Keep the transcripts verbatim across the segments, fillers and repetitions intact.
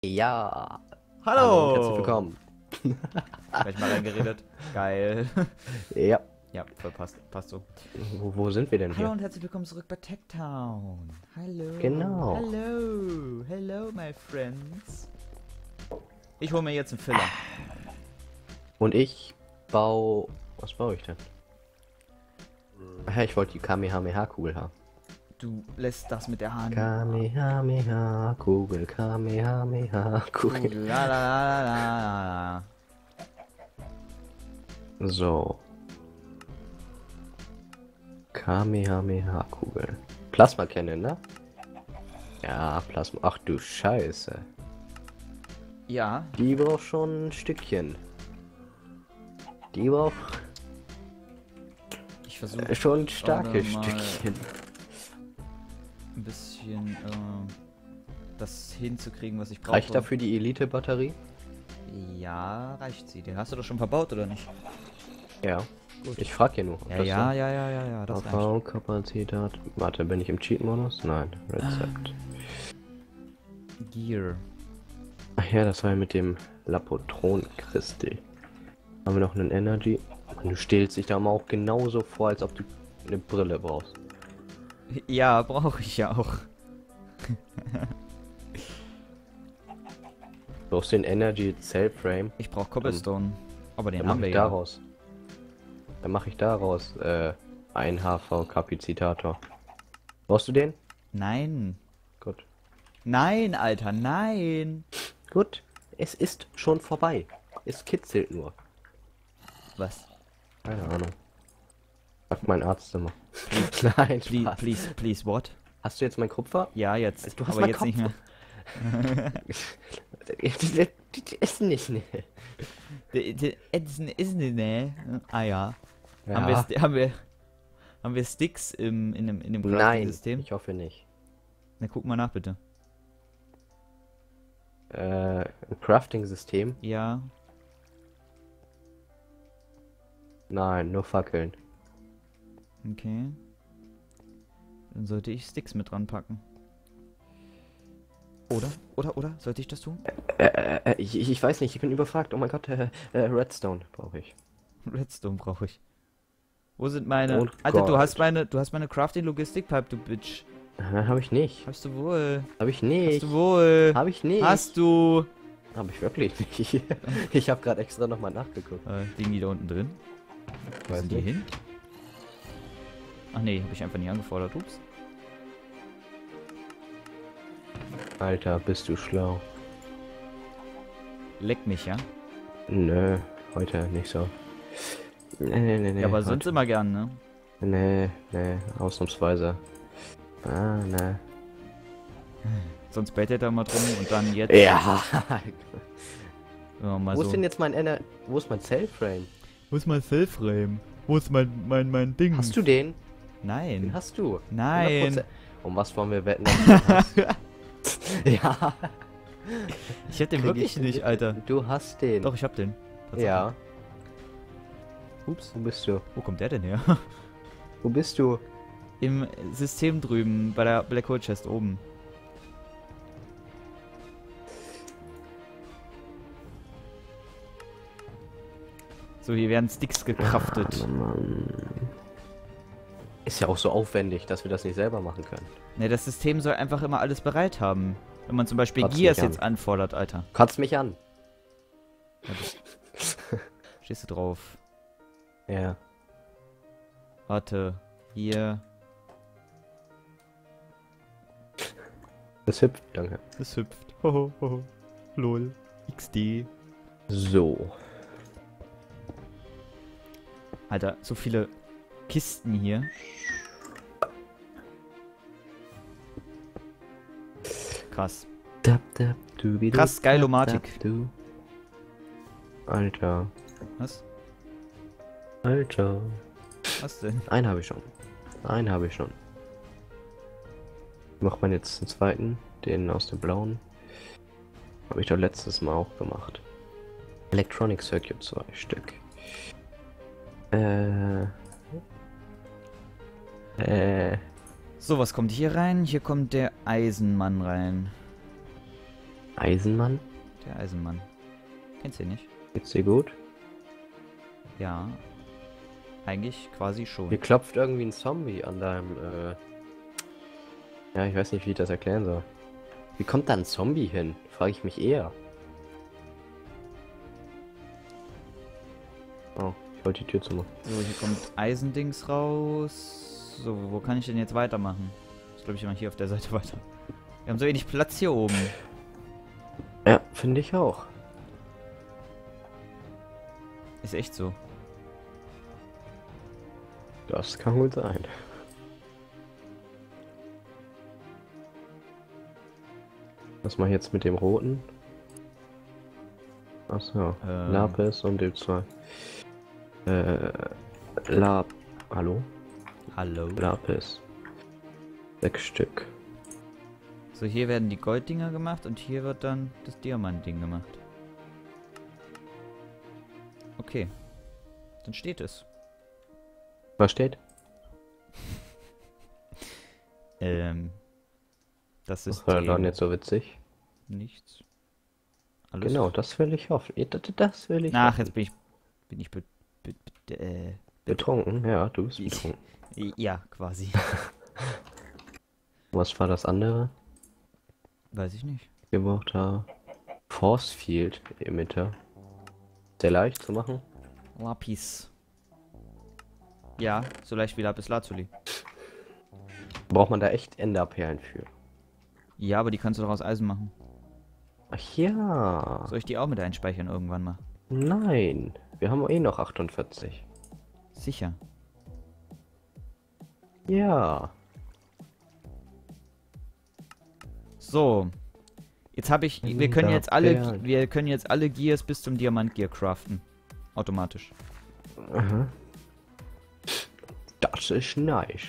Ja. Hallo und herzlich Hallo! willkommen. Gleich mal reingeredet. Geil. Ja. Ja, voll passt, passt so. Wo, wo sind wir denn Hallo hier? und herzlich willkommen zurück bei Tech Town. Hallo. Genau. Hallo. Hello, my friends. Ich hole mir jetzt einen Filler. Und ich baue... Was baue ich denn? Ach ja, ich wollte die Kamehameha-Kugel haben. Du lässt das mit der Hand. Kamehameha-Kugel, Kamehameha-Kugel. La, la, la, la, la. So. Kamehameha-Kugel. Plasma kennen, ne? Ja, Plasma. Ach du Scheiße. Ja, Die braucht schon ein Stückchen. Die braucht ich versuche äh, schon ein starkes mal Stückchen. ein bisschen äh, das hinzukriegen, was ich brauche. Reicht dafür die Elite-Batterie? Ja, reicht sie. Den hast du doch schon verbaut, oder nicht? Ja. Gut. Ich frage hier nur. ob Ja, das ja, so- ja, ja, ja, ja, das reicht. A V-Kapazität. Warte, bin ich im Cheat-Modus? Nein. Rezept. Gear. Ach ja, das war ja mit dem Lapotron-Christi. Haben wir noch einen Energy? Und du stellst dich da mal auch genauso vor, als ob du eine Brille brauchst. Ja, brauche ich ja auch. Du brauchst den Energy Cell Frame. Ich brauche Cobblestone. Aber den Dann haben mache wir ich ja. daraus. Dann mache ich daraus äh, einen H V-Kapazitator. Brauchst du den? Nein. Gut. Nein, Alter, nein. Gut. Es ist schon vorbei. Es kitzelt nur. Was? Keine Ahnung. Sag mein Arztzimmer. Nein, Please, Spaß. please, please, what? Hast du jetzt meinen Kupfer? Ja, jetzt. Du hast aber meinen jetzt nicht mehr. Die essen nicht, ne? D- d- Ist ist nicht, ne? Ah ja. Ja. Haben, wir, Sti- haben wir haben wir Sticks im, in dem, in dem Nein, Crafting-System? ich hoffe nicht. Na, guck mal nach, bitte. Äh, ein Crafting-System? Ja. Nein, nur Fackeln. Okay. Dann sollte ich Sticks mit dran packen. Oder? Oder? Oder? Sollte ich das tun? Äh, äh, äh, ich, ich weiß nicht, ich bin überfragt. Oh mein Gott, äh, äh, Redstone brauche ich. Redstone brauche ich. Wo sind meine... Und Alter, du Gold. hast meine... Du hast meine Crafting-Logistik-Pipe, du Bitch. Äh, hab ich nicht. Hast du wohl. Hab ich Hast nicht. du wohl. Hab ich nicht. Hast du. Hab ich wirklich nicht. Ich habe gerade extra nochmal nachgeguckt. Äh, liegen die da unten drin? Wo Weiß sind die nicht. hin? Ach nee, habe ich einfach nie angefordert. Ups. Alter, bist du schlau. Leck mich, ja? Nö, heute nicht so. Nee, nee, nee, nee. ja, aber heute- sonst immer gern, ne? Nee, nee, ausnahmsweise. Ah, ne. Sonst bettet er mal drum und dann jetzt. Ja. Wenn wir mal Wo so. ist denn jetzt mein Ener... Wo ist mein Cellframe? Wo ist mein Cellframe? Wo ist mein, mein, mein Ding? Hast du den? Den Nein. hast du. Nein. hundert Prozent. Um was wollen wir wetten? dass du den hast? Ja. Ich hab den Krieg wirklich ich- nicht, Alter. Du hast den. Doch, ich hab den. Tatsache. Ja. Ups. Wo bist du? Wo kommt der denn her? Wo bist du? Im System drüben, bei der Black Hole Chest oben. So, hier werden Sticks gecraftet. Mann, Mann. Ist ja auch so aufwendig, dass wir das nicht selber machen können. Ne, das System soll einfach immer alles bereit haben. Wenn man zum Beispiel Kotzt Gears mich an. jetzt anfordert, Alter. Kotzt mich an. Stehst du drauf? Ja. Warte. Hier. Das hüpft, danke. Es hüpft. Hoho, hoho. Lol. X D. So. Alter, so viele Kisten hier. Krass. Dab, dab, dubi, du, Krass, Geilomatik. dab, du. Alter. Was? Alter. Was denn? Einen habe ich schon. Einen habe ich schon. Macht man jetzt den zweiten, den aus dem blauen. Habe ich doch letztes Mal auch gemacht. Electronic Circuit zwei Stück. Äh. Äh. So, was kommt hier rein? Hier kommt der Eisenmann rein. Eisenmann? Der Eisenmann. Kennst du ihn nicht? Geht's dir gut? Ja. Eigentlich quasi schon. Hier klopft irgendwie ein Zombie an deinem, äh... Ja, ich weiß nicht, wie ich das erklären soll. Wie kommt da ein Zombie hin? Frage ich mich eher. Oh, ich wollte die Tür zumachen. So, hier kommt Eisendings raus. So, wo kann ich denn jetzt weitermachen? Ich glaube, ich mache hier auf der Seite weiter. Wir haben so wenig Platz hier oben. Ja, finde ich auch. Ist echt so. Das kann gut sein. Was mache ich jetzt mit dem roten? Achso, Ähm. Lapis und dem zwei. Äh, Lap... Hallo? Hallo. Lapis. Sechs Stück. So, hier werden die Golddinger gemacht und hier wird dann das Diamantding gemacht. Okay. Dann steht es. Was steht? Ähm. Das ist Was war dann jetzt so witzig? nichts. Alles. Genau, das will ich hoffen. Das, das will ich Ach, hoffen. jetzt bin ich. Bin ich be, be, be, äh, Betrunken? Ja, du bist Ich- betrunken. ja, quasi. Was war das andere? Weiß ich nicht. Gebrauchter Force Field Emitter. Sehr leicht zu machen. Lapis. Ja, so leicht wie Lapis Lazuli. Braucht man da echt Enderperlen für? Ja, aber die kannst du doch aus Eisen machen. Ach ja. Soll ich die auch mit einspeichern irgendwann mal? Nein. Wir haben eh noch achtundvierzig. Sicher. Ja. So. Jetzt habe ich. Wir können jetzt alle. Enderperlen. Wir können jetzt alle Gears bis zum Diamant Gear craften. Automatisch. Aha. Das ist nice.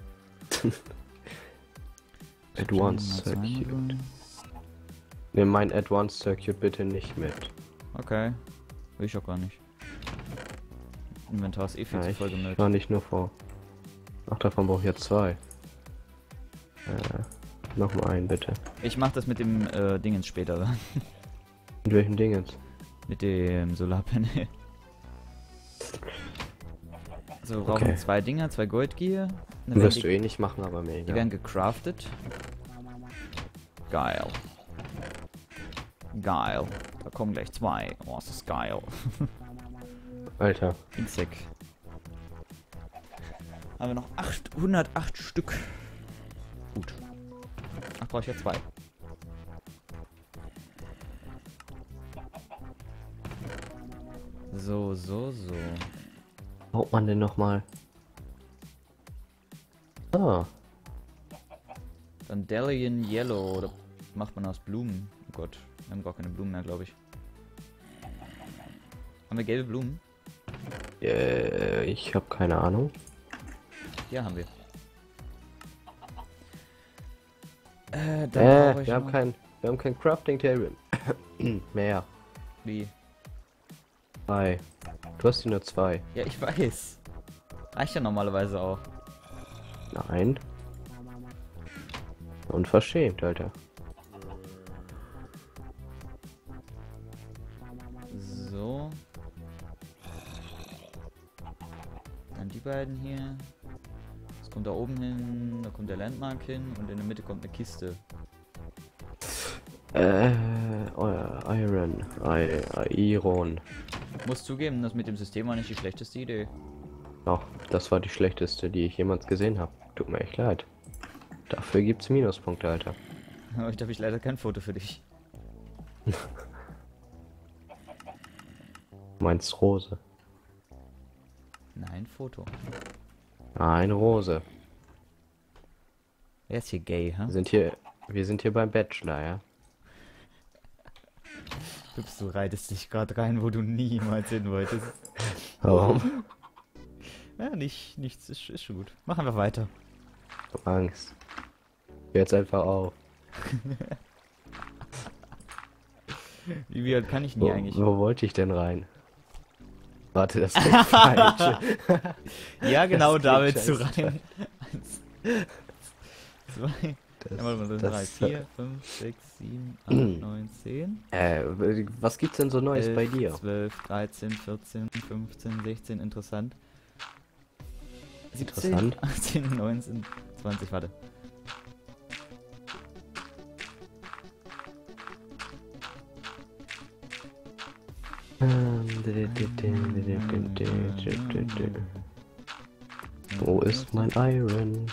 Advanced Circuit. Nimm mein Advanced Circuit bitte nicht mit. Okay. Will ich auch gar nicht. Inventar ist eh viel Ja, zu ich voll gemüllt. war nicht nur vor. Ach, davon brauche ich jetzt zwei. Äh, noch mal einen bitte. Ich mach das mit dem äh, Dingens später dann. Mit welchem Ding jetzt? Mit dem Solarpanel. So, wir brauchen Okay. zwei Dinger, zwei Goldgear. Dann werden Wirst du die, eh nicht machen, aber mir die egal. werden gecraftet. Geil. Geil. Da kommen gleich zwei. Oh, ist das geil. Alter. Insek. Haben wir noch achthundertacht Stück. Gut. Ach, brauche ich ja zwei. So, so, so. Haut man denn noch mal? Ah, Dann Dandelion Yellow. Oder macht man aus Blumen? Oh Gott. Wir haben gar keine Blumen mehr, glaube ich. Haben wir gelbe Blumen? äh, ich habe keine Ahnung. Ja, haben wir. Äh, dann Äh, brauche ich wir haben noch- kein, wir haben kein Crafting Table mehr. Wie? Zwei. Du hast hier nur zwei. Ja, ich weiß. Reicht ja normalerweise auch. Nein. Unverschämt, Alter. So. Dann die beiden hier. Das kommt da oben hin, da kommt der Landmark hin und in der Mitte kommt eine Kiste. Äh, euer Iron. I, Iron. Muss zugeben, das mit dem System war nicht die schlechteste Idee. Ach, das war die schlechteste, die ich jemals gesehen habe. Tut mir echt leid. Dafür gibt's Minuspunkte, Alter. Heute habe ich leider kein Foto für dich. Meinst Rose? Nein, Foto. Nein, Rose. Wer ist hier gay, hä? Wir sind hier, wir sind hier beim Bachelor, ja? Ups, du reitest dich gerade rein, wo du niemals hin wolltest. Warum? Ja, nicht, nichts, ist, ist schon gut. Machen wir weiter. Ich hab Angst. Jetzt einfach auf. Wie weit kann ich denn hier Wo, eigentlich? wo wollte ich denn rein? Warte, das klingt falsch. Ja, genau, Das damit klingt zu scheiße. rein. Eins, zwei, Das, Ja, warte mal, das sind drei, das, vier, fünf, sechs, sieben, acht, neun, zehn. äh, was gibt's denn so Neues elf, bei dir? zwölf, dreizehn, vierzehn, fünfzehn, sechzehn, interessant. siebzehn, Interessant. achtzehn, neunzehn, zwanzig, warte. Wo ist mein Iron?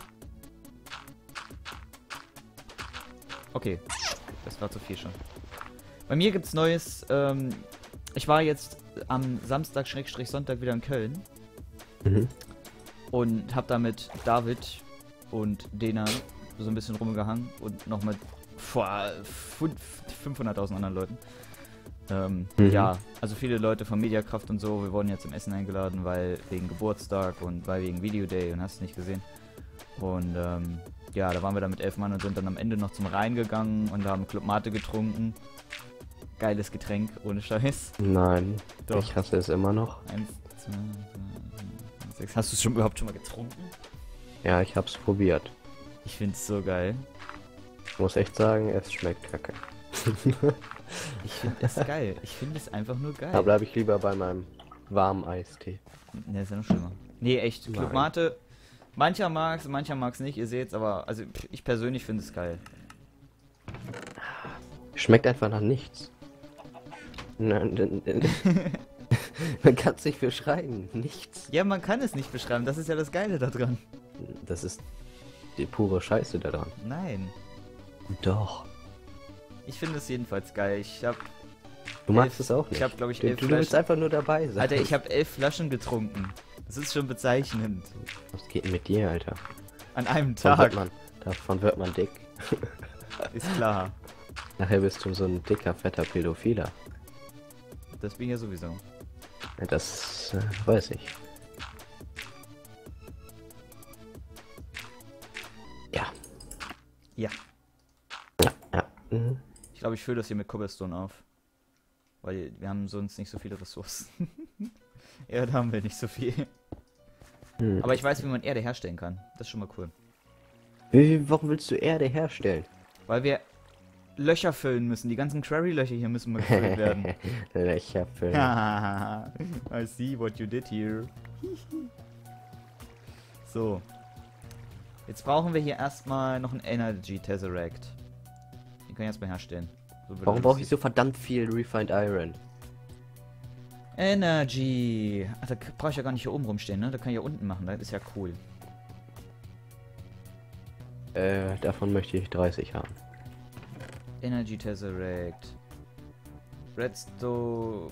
Okay, das war zu viel schon. Bei mir gibt's Neues. Ähm, ich war jetzt am Samstag-Sonntag wieder in Köln Mhm. und hab da mit David und Dena so ein bisschen rumgehangen und noch mit fünfhunderttausend anderen Leuten. Ähm, Mhm. Ja, also viele Leute von Mediakraft und so. Wir wurden ja zum Essen eingeladen, weil wegen Geburtstag und weil wegen Video Day und hast nicht gesehen. Und ähm, ja, da waren wir dann mit elf Mann und sind dann am Ende noch zum Rhein gegangen und haben Club Mate getrunken. Geiles Getränk, ohne Scheiß. Nein, Doch. ich hasse es immer noch. Eins, zwei, drei, sechs. Hast du es schon überhaupt schon mal getrunken? Ja, ich hab's probiert. Ich find's so geil. Ich muss echt sagen, es schmeckt kacke. Ich find es geil. Ich finde es einfach nur geil. Da bleibe ich lieber bei meinem warmen Eistee. Ne, ist ja noch schlimmer. Nee, echt. Club Nein. Mate. Mancher mag's, mancher mag's nicht. Ihr seht's, aber also ich persönlich finde es geil. Schmeckt einfach nach nichts. Nein, nein, nein. Man kann es nicht beschreiben. Nichts. Ja, man kann es nicht beschreiben. Das ist ja das Geile da dran. Das ist die pure Scheiße daran. Nein. Doch. Ich finde es jedenfalls geil. Ich hab, Du magst Elf- es auch nicht. ich hab, glaub ich, du, elf du willst Flaschen. einfach nur dabei sein. Alter, ich habe elf Flaschen getrunken. Das ist schon bezeichnend. Was geht denn mit dir, Alter? An einem Davon wird Tag. man, davon wird man dick. Ist klar. Nachher bist du so ein dicker, fetter Pädophiler. Das bin ich ja sowieso. Ja, das äh, weiß ich. Ja. Ja. Ja, ja. Mhm. Ich glaube, ich fülle das hier mit Cobblestone auf. Weil wir haben sonst nicht so viele Ressourcen. Erde haben wir nicht so viel. Hm. Aber ich weiß, wie man Erde herstellen kann. Das ist schon mal cool. Wie, warum willst du Erde herstellen? Weil wir Löcher füllen müssen. Die ganzen Quarry-Löcher hier müssen mal gefüllt werden. Löcher füllen. I see what you did here. So. Jetzt brauchen wir hier erstmal noch einen Energy Tesseract. Den können wir erstmal herstellen. So wird Warum das brauche ich lustig. so verdammt viel Refined Iron? Energy. Ach, da brauche ich ja gar nicht hier oben rumstehen, ne? Da kann ich ja unten machen. Das ist ja cool. Äh, davon möchte ich dreißig haben. Energy Tesseract. Redstone.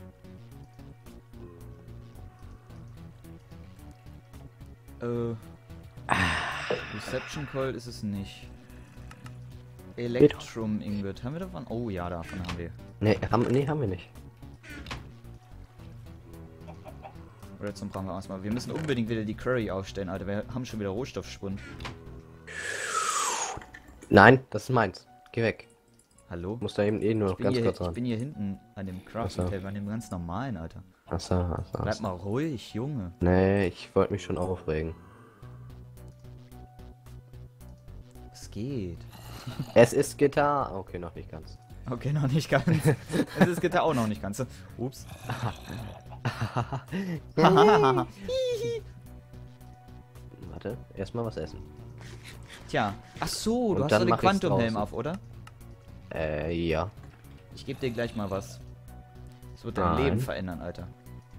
Äh. Reception Coil ist es nicht. Electrum Ingot. Haben wir davon? Oh ja, davon haben wir. Ne, haben, nee, haben wir nicht. Redstone brauchen wir erstmal. Wir müssen unbedingt wieder die Quarry aufstellen, Alter. Wir haben schon wieder Rohstoffschwund. Nein, das ist meins. Geh weg. Hallo? Muss da eben eh nur Ich noch bin, ganz hier, kurz ich ran. bin hier hinten an dem Crafting Ach so. Table, an dem ganz normalen, Alter. Achso, achso, Bleib achso. mal ruhig, Junge. Nee, ich wollte mich schon aufregen. Es geht. Es ist Gitarre. Okay, noch nicht ganz. Okay, noch nicht ganz. Es ist Gitter auch noch nicht ganz. Ups. Warte, erstmal was essen. Tja. Ach so, du Und hast dann doch den mach ich's Quantum-Helm draußen. auf, oder? Äh, ja. Ich gebe dir gleich mal was. Das wird dein Nein. Leben verändern, Alter.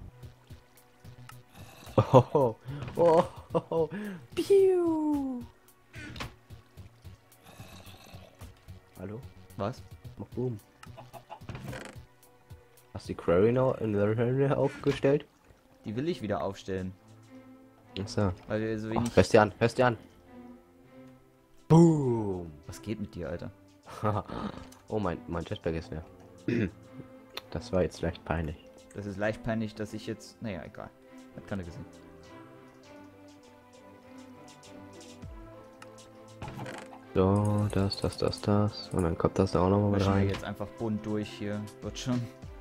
Oh, oh, oh, oh, oh. Piu. Hallo? Was? Mach boom. Hast du die Quarry noch in der aufgestellt? Die will ich wieder aufstellen. Achso. Weil wir so Oh, wenig... hörst dir an, hörst dir an. Boom. Was geht mit dir, Alter? Oh, mein, mein Jetpack ist leer. Das war jetzt leicht peinlich. Das ist leicht peinlich, dass ich jetzt... Naja, egal. Hat keiner gesehen. So, das, das, das, das. Und dann kommt das da auch noch mal mit Mischen wir rein. jetzt einfach bunt durch hier. Wird schon.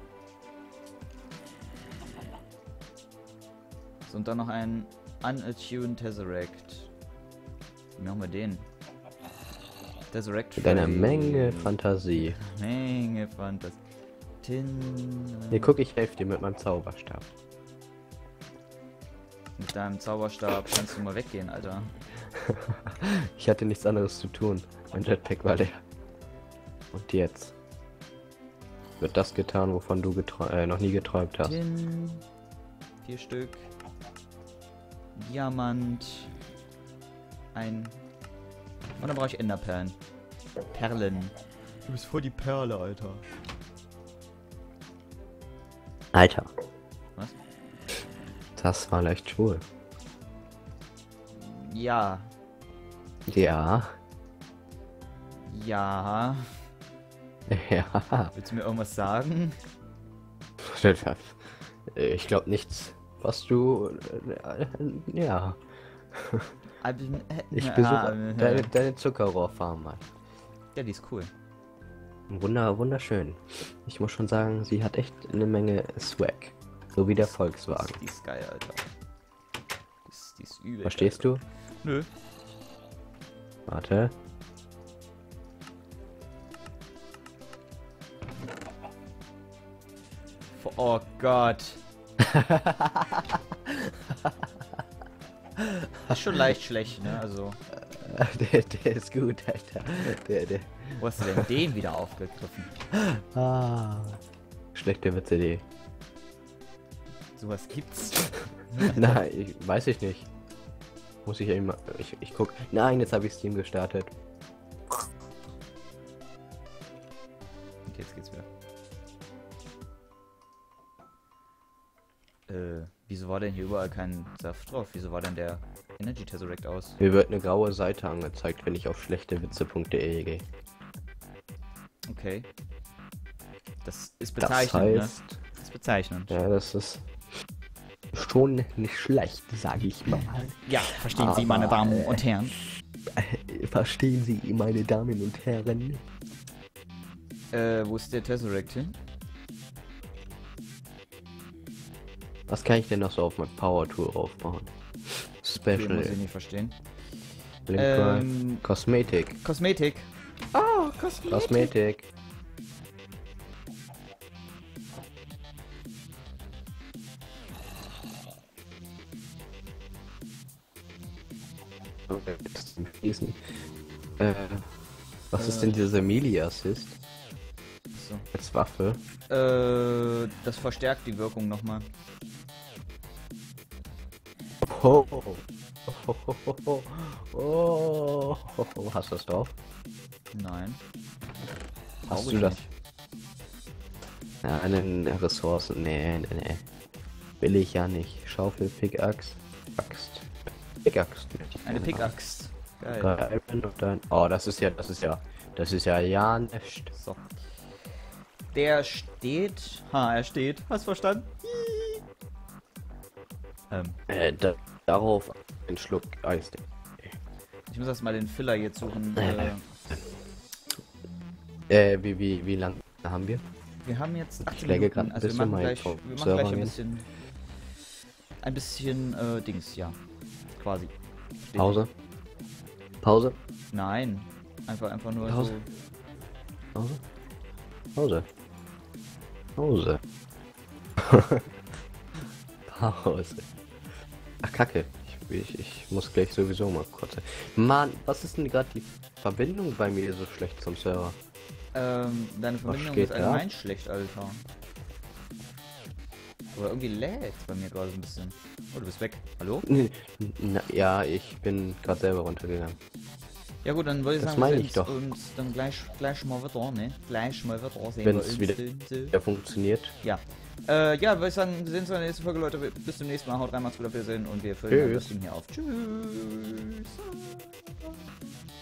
So, und dann noch ein Unattuned Tesseract. Wie machen wir den? Resurrection. Mit einer Menge Fantasie. Menge Fantasie. Tin. Hier guck, ich helfe dir mit meinem Zauberstab. Mit deinem Zauberstab kannst du mal weggehen, Alter. Ich hatte nichts anderes zu tun. Mein Jetpack war leer. Und jetzt wird das getan, wovon du äh, noch nie geträumt hast. Tin. Vier Stück. Diamant. Ein. Und dann brauche ich Enderperlen. Perlen. Du bist voll die Perle, Alter. Alter. Was? Das war leicht schwul. Ja. Ja. Ja. Ja. Willst du mir irgendwas sagen? Ich glaube nichts, was du... äh, Ja. Ich besuche deine, deine Zuckerrohrfarm mal. Ja, die ist cool. Wunder, wunderschön. Ich muss schon sagen, sie hat echt eine Menge Swag. So wie der Volkswagen. Die ist geil, Alter. Die ist, die ist übel. Verstehst du? Nö. Warte. Oh Gott. Ist schon leicht schlecht, ne? Also. Der, der ist gut, Alter. Der, der. Wo hast du denn den wieder aufgegriffen? Ah. Schlechte Witze.de. Sowas gibt's. Nein, ich, weiß ich nicht. Muss ich eben mal. Ich, ich guck. Nein, jetzt habe ich Steam gestartet. Und jetzt geht's wieder. Äh, wieso war denn hier überall kein Saft drauf? Wieso war denn der Energy Tesseract aus? Mir wird eine graue Seite angezeigt, wenn ich auf schlechtewitze.de gehe. Okay. Das ist Das bezeichnend, ne? heißt, Das ist bezeichnend. ja, das ist schon nicht schlecht, sage ich mal. Ja, verstehen Sie, Aber, meine Damen äh, und Herren. Äh, Verstehen Sie, meine Damen und Herren? Äh, wo ist der Tesseract hin? Was kann ich denn noch so auf mein Power Tool aufbauen? Okay, Special. muss ich nicht verstehen. Link Ähm, Kosmetik. Kosmetik. Oh, Kosmetik. Kosmetik. Okay, das ist ein Fließen. Äh, was Äh. ist denn dieser Melee Assist So. als Waffe? Äh, das verstärkt die Wirkung nochmal. Oh, oh, oh, oh, oh, oh, oh, oh. Hast du das drauf? Nein. Hast Brauch du ich das? nicht. Ja, einen Ressourcen. Nee, nee, nee. Will ich ja nicht. Schaufel, Pickaxe, Axt. Pickaxe. Eine Pickaxe. Geil. Geil. Und dann. Oh, das ist ja, das ist ja, das ist ja ja nicht. So. Der steht. Ha, er steht. Hast verstanden? ähm, Äh, da, darauf ein Schluck Eis. ich muss erst mal den Filler jetzt suchen. Äh. Äh, Äh, wie, wie, wie lang haben wir? wir haben jetzt achtzehn läge Minuten. grad ein Also wir bisschen, machen mein gleich, Top- wir machen Server gleich ein gehen. bisschen. Ein bisschen, äh, Dings, ja. Quasi. Steht- Pause. Pause. Nein. Einfach, einfach nur Pause. so. Pause. Pause. Pause. Pause. Ach, Kacke. Ich, ich, ich muss gleich sowieso mal kurz. Mann, was ist denn gerade die Verbindung bei mir so schlecht zum Server? Ähm, deine Verbindung geht ist da? allgemein schlecht, Alter. Aber irgendwie lädt bei mir gerade so ein bisschen. Oh, du bist weg. Hallo? Na, ja, ich bin gerade selber runtergegangen. Ja gut, dann würde ich Das sagen, meine wir ich sehen doch. uns dann gleich, gleich mal wieder, ne? Gleich mal wieder sehen Wenn wir es uns. wieder, denn so. wieder funktioniert. Ja. Äh, ja, würde ich sagen, wir sehen uns in der nächsten Folge, Leute. Bis zum nächsten Mal. Haut rein, macht's gut, auf Wiedersehen und wir füllen Tschüss. das Ding hier auf. Tschüss.